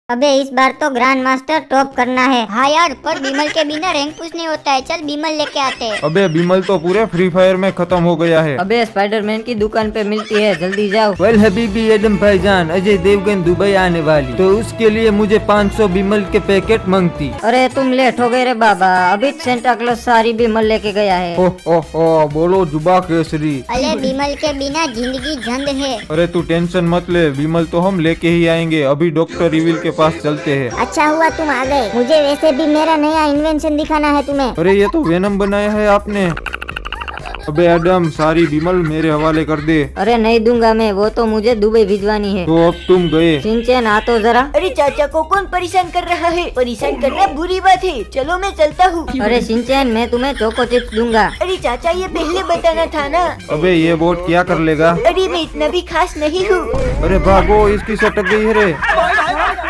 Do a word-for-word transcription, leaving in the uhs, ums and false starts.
अबे इस बार तो ग्रैंड मास्टर टॉप करना है। हाँ यार, पर बिमल के बिना रैंक पुश नहीं होता है। चल बिमल लेके आते हैं। अबे बिमल तो पूरे फ्री फायर में खत्म हो गया है। अबे स्पाइडरमैन की दुकान पे मिलती है, जल्दी जाओ। वेल हबीबी एडम भाईजान, अजय देवगन दुबई आने वाली, तो उसके लिए मुझे पाँच सौ बिमल के पैकेट मांगती। अरे तुम लेट हो गए रे बाबा, अभी सेंटा क्लॉज सारी बिमल लेके गया है। ओ ओ ओ बोलो जुबा केसरी। अरे बिमल के बिना जिंदगी झंड है। अरे तू टेंशन मत ले, बिमल तो हम लेके ही आएंगे। अभी डॉक्टर रिविल के पास चलते हैं। अच्छा हुआ तुम आ गए, मुझे वैसे भी मेरा नया इन्वेंशन दिखाना है तुम्हें। अरे ये तो वेनम बनाया है आपने। अबे एडम, सारी बिमल मेरे हवाले कर दे। अरे नहीं दूंगा मैं, वो तो मुझे दुबई भिजवानी है। तो अब तुम गए। सिंचन आ तो जरा। अरे चाचा को कौन परेशान कर रहा है? परेशान करना बुरी बात है, चलो मैं चलता हूँ। अरे सिंचन, मैं तुम्हें चोको चिप्स दूंगा। अरे चाचा ये पहले बताना था ना। अबे ये बोट क्या कर लेगा? अरे मैं इतना भी खास नहीं हूँ। अरे भागो, इसकी सटक गई है रे।